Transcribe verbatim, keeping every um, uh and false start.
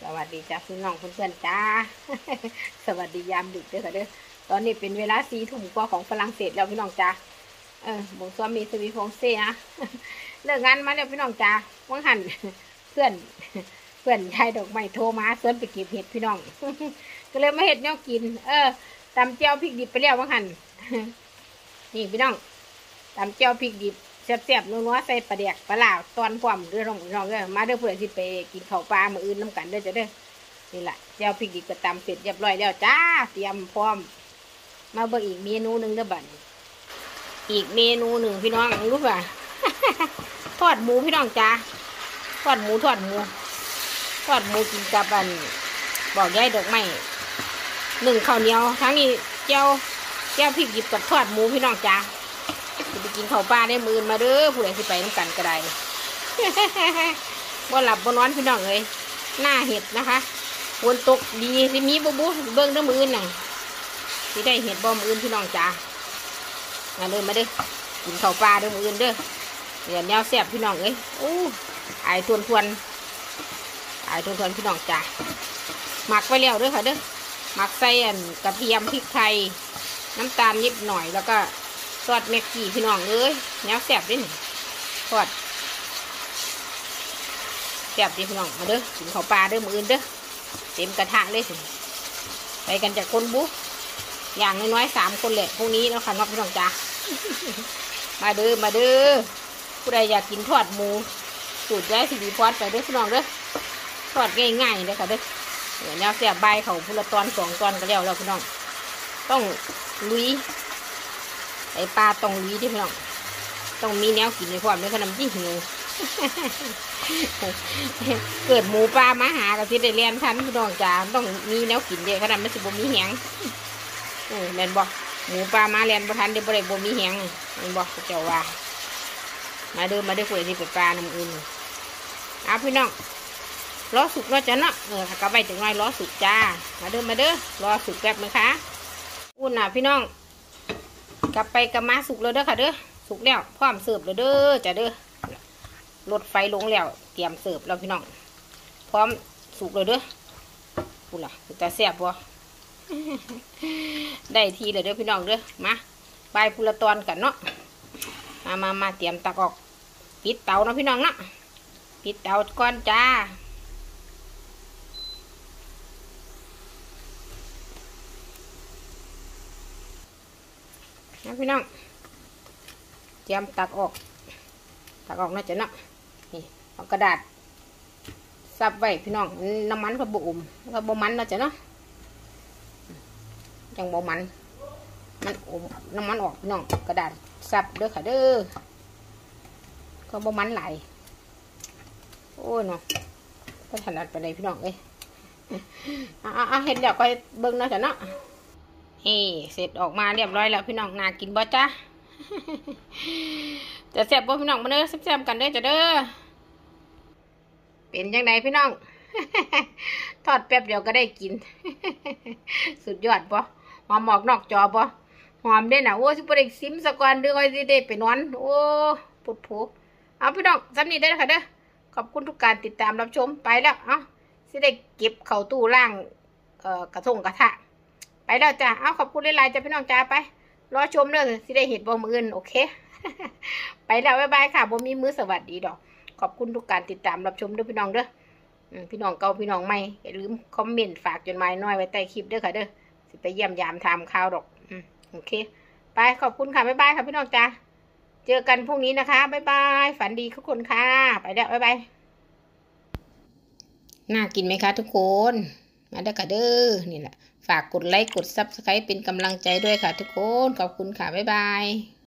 สวัสดีจ้าพี่น้องเพื่อนๆจ้า สวัสดียามดึกด้วยค่ะเด้อตอนนี้เป็นเวลาสี่ทุ่มกว่าของฝรั่งเศสแล้วพี่น้องจ้าเออบงซ้อมมีสวีฟงเซ่นะ เลิกงานมาแล้วพี่น้องจ้าวังหัน เพื่อน เพื่อนชายดอกไม้โทรมาเสิร์ฟไปเก็บเห็ดพี่น้อง ก็เลยมาเห็ดแนวกิน เออตำเจียวพริกดิบไปแล้ววังหัน นี่พี่น้องตำเจียวพริกดิบแซ่บๆนัวๆใส่ปลาแดกปลาล่าตอนความเรื่องของน้องเด้อมาเด้อเพื่อนที่ไปกินข้าวปลามื้ออื่นน้ำกันเด้อจะเด้อนี่แหละเจียวพริกดิบก็ตำเสร็จเรียบร้อยแล้วจ้าเตรียมพร้อมมาเบิ่งอีกเมนูหนึ่งเด้อบัดอีกเมนูหนึ่งพี่น้องรู้ป่ะ ทอดหมูพี่น้องจ้าทอดหมูทอดหมูทอดหมูกินกับอันบอกย้ายดอกไม้หนึ่งข้าวเหนียวทั้งนี้เจียวเจียวพริกดิบกับทอดหมูพี่น้องจ้าจะไปกินข้าวปลาได้มือมาเด้อผู้ใดสิไปน้ำกันก็ได้ บ่หลับบ่นอนพี่น้องเลยหน้าเห็ดนะคะฝนตกดีสิมีบุบุเบิ้งเด้อมืออื่นน่ะสิได้เห็ดบ่มืออื่นพี่น้องจ้ามาเด้อมาเด้อกินข้าวปลาเด้อมืออื่นเด้อเดี๋ยวแนวแซ่บพี่น้องเลยโอ้ไอทวนทวนไอทวนทวนพี่น้องจ้าหมักไว้แล้วเด้อค่ะเด้อหมักใส่อันกระเทียมพริกไทยน้ำตาลนิดหน่อยแล้วก็ทอดแม็กกี้พี่น้องเอ้ยแนวแซ่บดิทอดแซ่บดิพี่น้องมาเด้อกินข้าวปลาเด้อมืออื่นเด้อเต็มกระทะเลยสิไปกันจากคนบุ๊อย่างน้อยๆสามคนแหละพวกนี้แล้วค่ะน้องพี่น้องจ้า มาเด้อมาเด้อผู้ใดอยากกินทอดหมูสูตรได้สิบีพอดไปเด้อพี่น้องเด้อทอดง่ายๆเลยค่ะเด้อเดี๋ยวแนวแซ่บใบเขาพุละตอนสองตอนก็แล้วแล้วพี่น้องต้องลุยไอปลาต้องลุยที่พี่น้องต้องมีแนวกินในความในขนมจีนหิว เกิดหมูปลามาหากับที่ได้เรียนทันพี่น้องจ๋าต้องมีแนวกินเด็กขนาดไม่สิบ่มีแหงเออแม่นบอกหมูปลามาเรียนบ่ทันเดี๋ยวบ่ได้บ่มีแหงแม่นบอกเจ้าว่ามาเดินมาได้คุยที่เป็ดปลาน้ำอื่นเอาพี่น้องรอสุกรอจะเนาะเออกลับไปถึงไงรอสุกจ้ามาเดินมาเด้อรอสุกแป๊บนึงค่ะอุ่นน่ะพี่น้องกลับไปกลับมาสุกเลยเด้อค่ะเด้อสุกแล้วพร้อมเสิร์ฟเลยเด้อจ้ะเด้อลดไฟลงแล้วเตรียมเสิร์ฟแล้วพี่น้องพร้อมสุกเลยเด้อพูดล่ะจะแซ่บบ่ ได้ทีเลยเด้อพี่น้องเด้อมาใบพูละตอนกันเนาะมามามาเตรียมตักออกปิดเตาเนาะพี่น้องเนาะปิดเตาก่อนจ้านะพี่น้องเตรียมตักออกตักออกน่าจะเนาะนี่เอากระดาษซับไว้พี่น้องน้ำมันก็บุ่มก็บ่มันน่าจะเนาะยังบ่มันมันอมน้ำมันออกพี่น้องกระดาษซับเด้อค่ะเด้อก็บ่มันไหลโอ้ยเนาะก็ถนัดไปเลยพี่น้องเอ้ยอ่ะอ่ะเห็นเดี๋ยวก็เบิ่งเนาะจ้ะเนาะเฮ้เสร็จออกมาเรียบร้อยแล้วพี่น้องน่ากินบ่จ้า จะแซ่บบ่พี่น้องมาเด้อแซ่บๆกันเด้อจ้ะเด้อเป็นยังไงพี่น้อง ทอดแป๊บเดียวก็ได้กิน สุดยอดบ่หอมหมอกนอกจอบ่หอมเด้น่ะโอ้สิบ่ได้ซิมสักวันเด้อค่อยสิได้ไปนอนโอ้ปุดผูเอาพี่น้องสำนี้ได้แล้วค่ะเด้อขอบคุณทุกการติดตามรับชมไปแล้วเอ้าสิได้เก็บเข้าตู้ล่างเอ่อกระทงกระทะไปแล้วจ้ะเอาขอบคุณหลายๆจ้ะพี่น้องจ้าไปรอชมเด้อสิได้เห็นบ่มื้ออื่นโอเค ไปแล้วบ๊ายบายค่ะบ่มีมือสวัสดีดอกขอบคุณทุกการติดตามรับชมเด้อพี่น้องเด้อพี่น้องเก่าพี่น้องใหม่อย่าลืมคอมเมนต์ฝากจดหมายน้อยไว้ใต้คลิปเด้อค่ะเด้อสิไปเยี่ยมยามทำข่าวดอกอืมโอเคไปขอบคุณค่ะบ๊ายบายค่ะพี่น้องจ้าเจอกันพรุ่งนี้นะคะบ๊ายบายฝันดีทุกคนค่ะไปแล้วบ๊ายบายน่ากินไหมคะทุกคนมาเด้อค่ะเด้อนี่แหละฝากกดไลค์กดซับสไครป์เป็นกำลังใจด้วยค่ะทุกคนขอบคุณค่ะบ๊ายบาย